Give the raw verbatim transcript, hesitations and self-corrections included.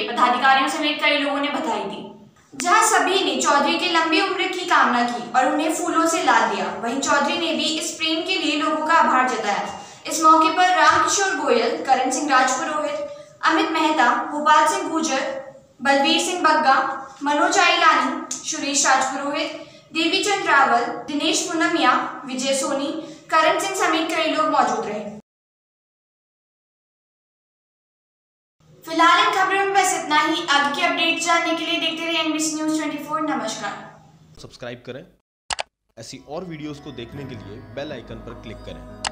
पदाधिकारियों समेत कई लोगों ने बधाई दी। जहां सभी ने चौधरी की लंबी उम्र की कामना की और उन्हें फूलों से लाद दिया, वहीं चौधरी ने भी इस प्रेम के लिए लोगों का आभार जताया। इस मौके पर रामकिशोर गोयल, करण सिंह राजपुरोहित, अमित मेहता, गोपाल सिंह गुर्जर, बलवीर सिंह बग्गा, मनोज आइलानी, सुरेश राजपुरोहित, देवीचंद रावल, दिनेश पूनमिया, विजय सोनी, करण सिंह समेत कई लोग मौजूद रहे। फिलहाल इन खबरों में बस इतना ही। आगे के अपडेट जानने के लिए देखते रहिए एनबीसी न्यूज़ चौबीस। नमस्कार। सब्सक्राइब करें। ऐसी और वीडियोस को देखने के लिए बेल आइकन पर क्लिक करें।